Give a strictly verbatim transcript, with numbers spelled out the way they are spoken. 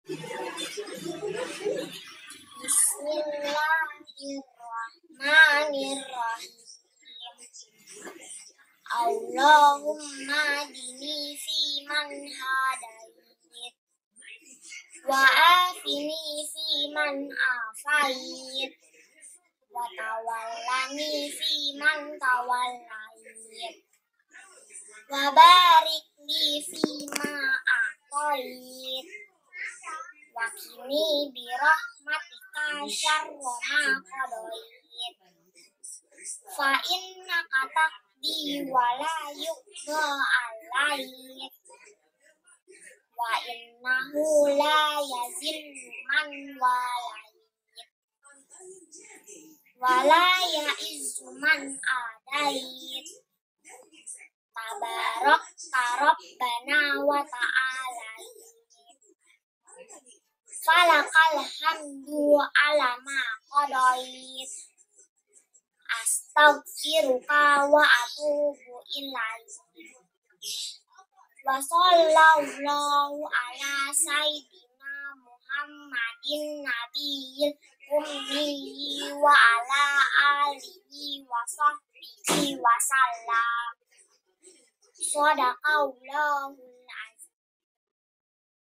Bismillahirrahmanirrahim. Allahumma dini fi man hadait wa afini fi man afait wa tawallani fi man tawallait wa barik li fi ma a'tait wa qini bi rahmatika syarra ma qadait fa innaka taqdi wa la yuqda alaik wa innahu la yazillu man walait wa la ya'izzu man adait tabarak rabbana wa ta'ala falakal hamdu ala ma qadait astaghfiruka wa atubu ilaik wa sallallahu ala sayyidina Muhammadin nabiyil ummi wa ala alihi wa sahbihi wa sallam. Shadaqallahu